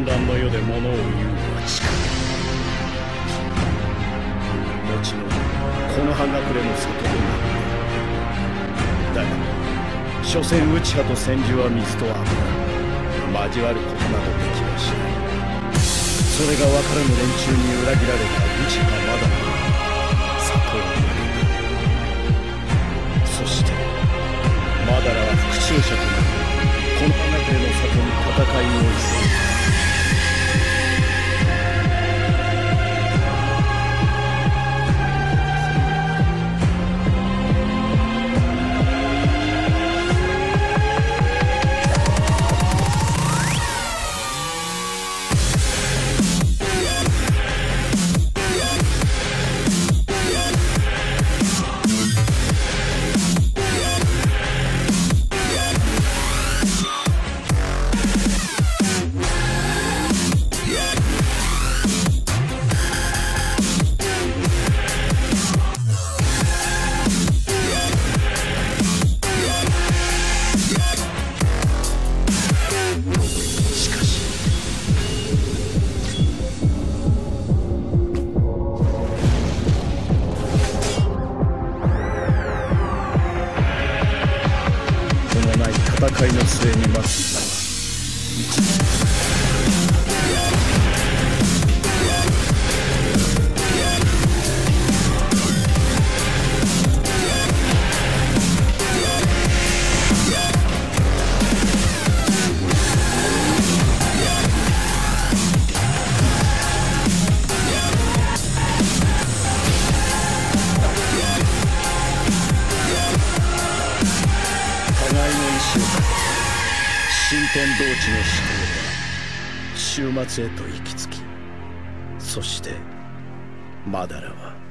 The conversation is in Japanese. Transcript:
乱の世で物を言うのは近い。後のこの葉隠れの里となる。だが所詮内派と千住は水と油、交わることなどできはしない。それが分からぬ連中に裏切られた内派まだ里を投げた。そしてマダラは復讐者となり、この花隠れの里に戦いを挑む。戦いの末に待つのは新天道地の思考は終末へと行き着き、そしてマダラは